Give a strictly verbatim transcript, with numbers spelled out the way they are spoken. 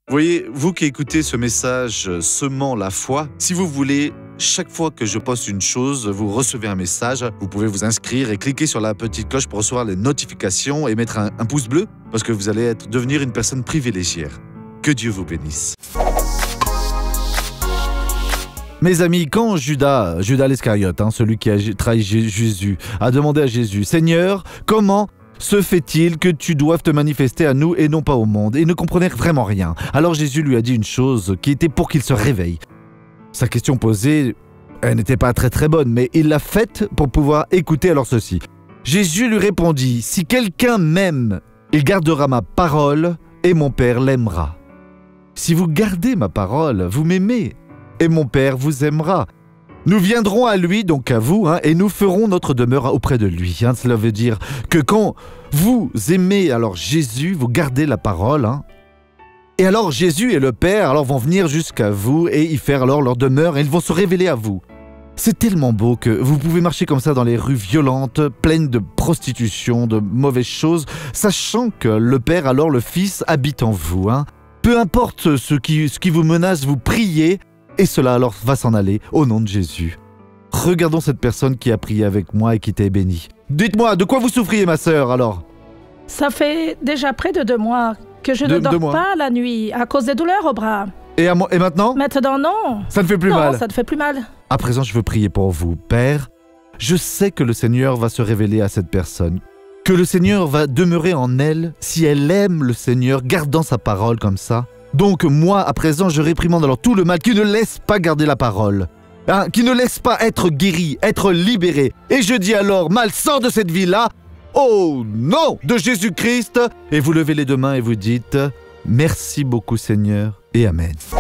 voyez, vous qui écoutez ce message euh, semant la foi, si vous voulez, chaque fois que je poste une chose, vous recevez un message, vous pouvez vous inscrire et cliquer sur la petite cloche pour recevoir les notifications et mettre un, un pouce bleu parce que vous allez être, devenir une personne privilégiée. Que Dieu vous bénisse. Mes amis, quand Judas, Judas l'Iscariote, hein, celui qui a trahi Jésus, a demandé à Jésus, « Seigneur, comment se fait-il que tu doives te manifester à nous et non pas au monde ?» Et il ne comprenait vraiment rien. Alors Jésus lui a dit une chose qui était pour qu'il se réveille. Sa question posée, elle n'était pas très très bonne, mais il l'a faite pour pouvoir écouter alors ceci. Jésus lui répondit, « Si quelqu'un m'aime, il gardera ma parole et mon Père l'aimera. Si vous gardez ma parole, vous m'aimez. Et mon Père vous aimera. Nous viendrons à lui, donc à vous, hein, et nous ferons notre demeure auprès de lui. Hein. Cela veut dire que quand vous aimez alors Jésus, vous gardez la parole. Hein. Et alors Jésus et le Père alors vont venir jusqu'à vous et y faire alors leur demeure et ils vont se révéler à vous. C'est tellement beau que vous pouvez marcher comme ça dans les rues violentes, pleines de prostitution, de mauvaises choses, sachant que le Père, alors le Fils, habite en vous. Hein. Peu importe ce qui, ce qui vous menace, vous priez, et cela alors va s'en aller au nom de Jésus. Regardons cette personne qui a prié avec moi et qui t'est bénie. Dites-moi, de quoi vous souffriez, ma sœur, alors? Ça fait déjà près de deux mois que je de, ne dors pas la nuit à cause des douleurs au bras. Et, à mo- et maintenant? Maintenant, non. Ça ne fait plus non, mal? Non, ça ne fait plus mal. À présent, je veux prier pour vous. Père, je sais que le Seigneur va se révéler à cette personne, que le Seigneur va demeurer en elle si elle aime le Seigneur, gardant sa parole comme ça. Donc moi, à présent, je réprimande alors tout le mal qui ne laisse pas garder la parole, hein, qui ne laisse pas être guéri, être libéré. Et je dis alors, mal, sors de cette vie-là, au nom de Jésus-Christ. Et vous levez les deux mains et vous dites, merci beaucoup Seigneur, et Amen.